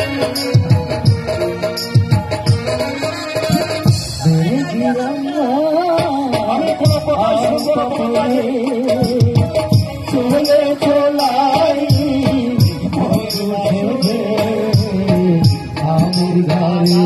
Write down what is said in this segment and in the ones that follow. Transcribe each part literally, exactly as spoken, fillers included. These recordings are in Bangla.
আমি কোনো কথাই শুনবো না চলে চলাই আমার ঘরে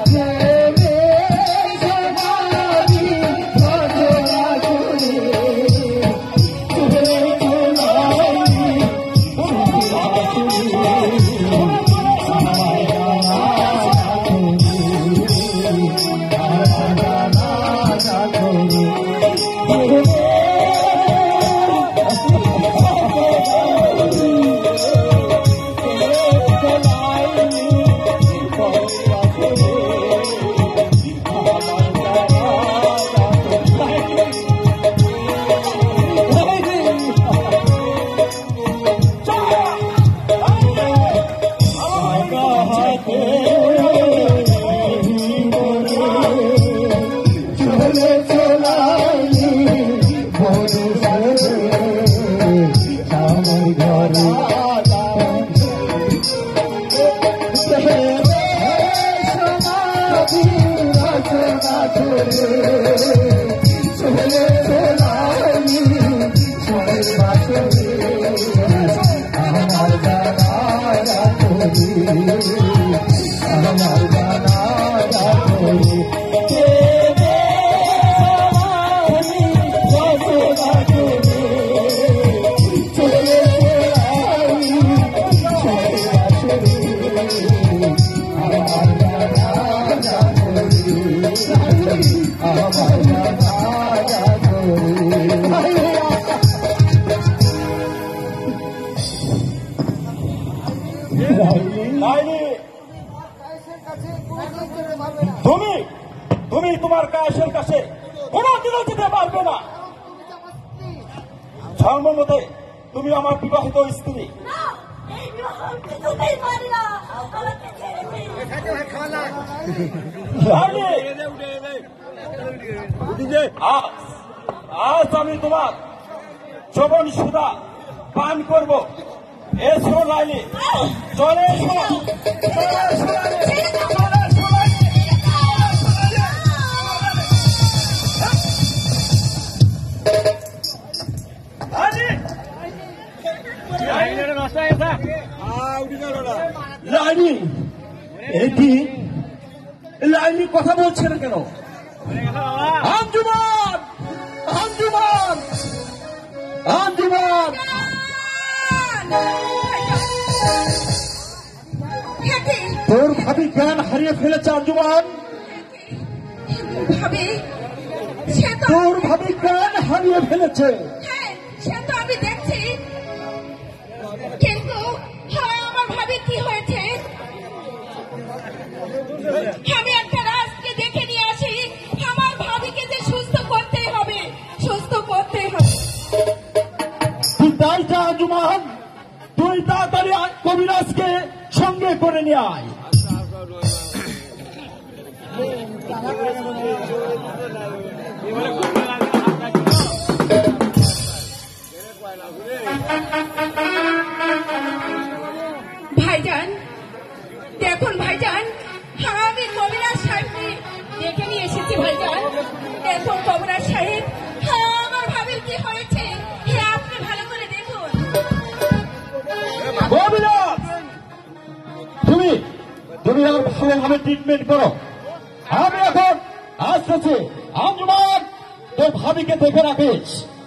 তুমি তুমি তোমার কায়েসের কাছে কোনদিনও যেতে পারবে না। ধর্ম মতে তুমি আমার বিবাহিত স্ত্রী। আজ আমি তোমার যৌবন সুধা পান করবো। এসো লাইলি, চলে এসো, চলে এসো লাইলি। এটি লাইলি কথা বলছে না কেন? আঞ্জুমান, আঞ্জুমান, আঞ্জুমান, তোর ভাবি জ্ঞান হারিয়ে ফেলেছে। আঞ্জুমান, তোর ভাবি জ্ঞান হারিয়ে ফেলেছে। সে তো আমি দেখছি, কিন্তু আমার ভাবি কি হয়েছে? আমি একটা রাজকে দেখে নিয়ে আসি। আমার ভাবিকে যে সুস্থ করতেই হবে, সুস্থ করতেই হবে। তুই তাই যা আঞ্জুমান, তুই তাড়াতাড়ি কবিরাজকে সঙ্গে করে নিয়ে আয়। ভাইজান দেখুন, ভাইজান আমি কবিরাজ সাহেবকে ডেকে নিয়ে এসেছি। ভাইজান দেখুন কবিরাজ সাহেব, আমার ভাবির কি হয়েছে আপনি ভালো করে দেখুন। কবিরাজ, তুমি তুমি আমার ভালোভাবে ট্রিটমেন্ট করো। আমি এখন আসতেছি। আঞ্জুমান, তোর ভাবিকে দেখে রাখিস।